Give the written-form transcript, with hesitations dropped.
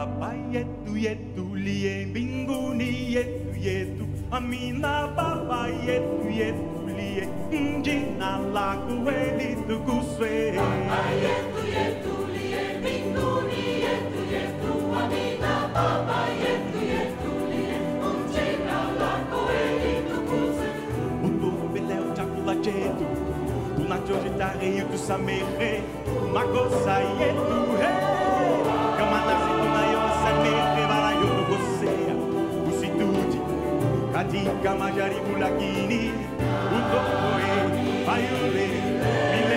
papai yetu yetu liye mbinguni yetu yetu. Amina baba yetu yetu liye jina lako litukuzwe. Baba yetu yetu liye mbinguni yetu yetu. Amina baba yetu yetu liye jina lako litukuzwe. Utupele chakula chetu tunachojitahidi tusamehe makosa yetu, kama nasi tunayosamehe wanayokosea, usitutie katika majaribu, lakini utuokoe na yule